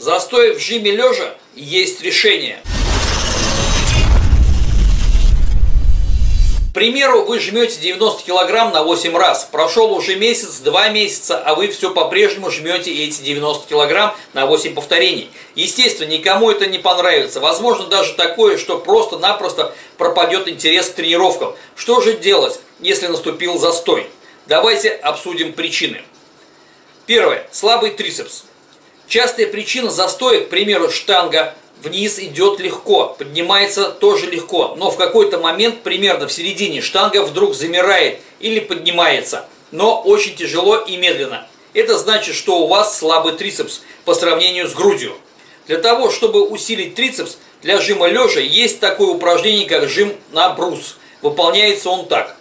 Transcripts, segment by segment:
Застой в жиме лежа есть решение. К примеру, вы жмете 90 кг на 8 раз. Прошел уже месяц, 2 месяца, а вы все по-прежнему жмете эти 90 кг на 8 повторений. Естественно, никому это не понравится. Возможно даже такое, что просто-напросто пропадет интерес к тренировкам. Что же делать, если наступил застой? Давайте обсудим причины. Первое. Слабый трицепс. Частая причина застоя, к примеру, штанга вниз идет легко, поднимается тоже легко, но в какой-то момент, примерно в середине, штанга вдруг замирает или поднимается, но очень тяжело и медленно. Это значит, что у вас слабый трицепс по сравнению с грудью. Для того, чтобы усилить трицепс, для жима лежа есть такое упражнение, как жим на брус. Выполняется он так.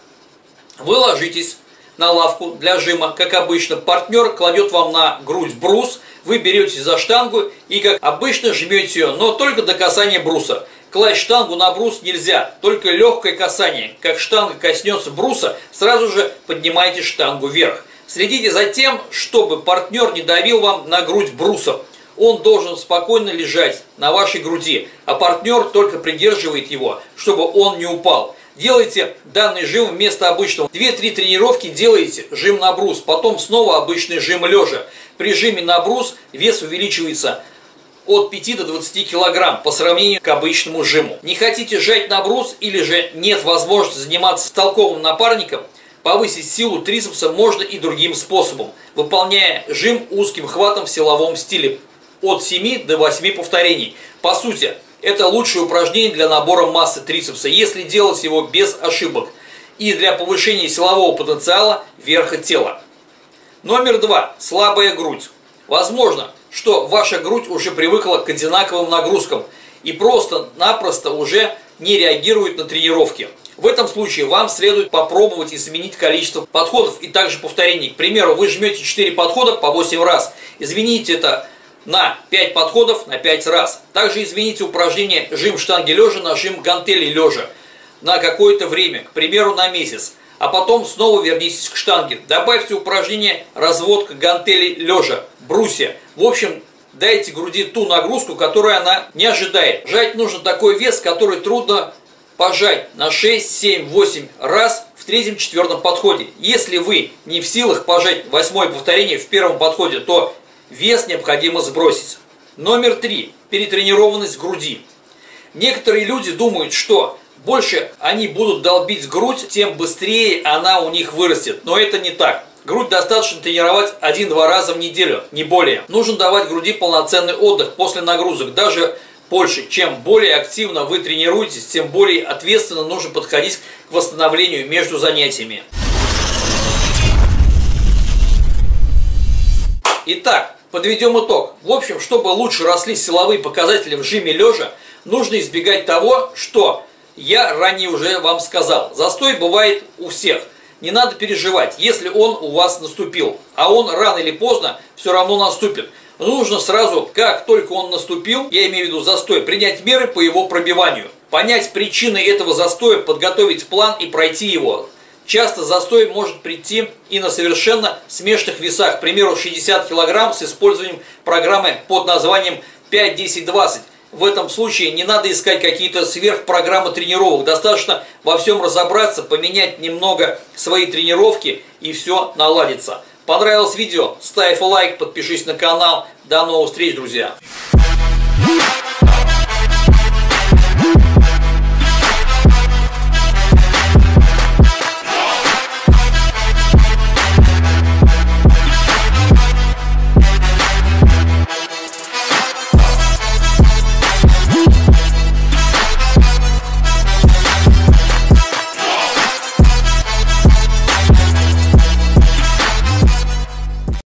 Вы ложитесь на лавку для жима, как обычно, партнер кладет вам на грудь брус, вы берете за штангу и, как обычно, жмете ее, но только до касания бруса. Класть штангу на брус нельзя, только легкое касание. Как штанга коснется бруса, сразу же поднимайте штангу вверх. Следите за тем, чтобы партнер не давил вам на грудь брусом. Он должен спокойно лежать на вашей груди, а партнер только придерживает его, чтобы он не упал. Делайте данный жим вместо обычного. 2-3 тренировки делаете жим на брус, потом снова обычный жим лежа. При жиме на брус вес увеличивается от 5 до 20 кг по сравнению к обычному жиму. Не хотите жать на брус или же нет возможности заниматься с толковым напарником? Повысить силу трицепса можно и другим способом, выполняя жим узким хватом в силовом стиле от 7 до 8 повторений. По сути, это лучшее упражнение для набора массы трицепса, если делать его без ошибок, и для повышения силового потенциала верха тела. Номер 2. Слабая грудь. Возможно, что ваша грудь уже привыкла к одинаковым нагрузкам и просто-напросто уже не реагирует на тренировки. В этом случае вам следует попробовать изменить количество подходов и также повторений. К примеру, вы жмете 4 подхода по 8 раз. Измените это на 5 подходов на 5 раз. Также измените упражнение жим штанги лежа на жим гантелей лежа на какое-то время, к примеру, на месяц. А потом снова вернитесь к штанге. Добавьте упражнение разводка гантелей лежа, брусья. В общем, дайте груди ту нагрузку, которую она не ожидает. Жать нужно такой вес, который трудно пожать на 6, 7, 8 раз в 3-4 подходе. Если вы не в силах пожать 8-е повторение в первом подходе, то вес необходимо сбросить. Номер 3. Перетренированность груди. Некоторые люди думают, что больше они будут долбить грудь, тем быстрее она у них вырастет. Но это не так. Грудь достаточно тренировать 1-2 раза в неделю, не более. Нужно давать груди полноценный отдых после нагрузок. Даже больше. Чем более активно вы тренируетесь, тем более ответственно нужно подходить к восстановлению между занятиями. Итак, подведем итог. В общем, чтобы лучше росли силовые показатели в жиме лежа, нужно избегать того, что я ранее уже вам сказал. Застой бывает у всех. Не надо переживать, если он у вас наступил. А он рано или поздно все равно наступит. Но нужно сразу, как только он наступил, я имею в виду застой, принять меры по его пробиванию. Понять причины этого застоя, подготовить план и пройти его. Часто застой может прийти и на совершенно смешанных весах, к примеру, 60 кг с использованием программы под названием 5-10-20. В этом случае не надо искать какие-то сверхпрограммы тренировок. Достаточно во всем разобраться, поменять немного свои тренировки, и все наладится. Понравилось видео? Ставь лайк, подпишись на канал. До новых встреч, друзья!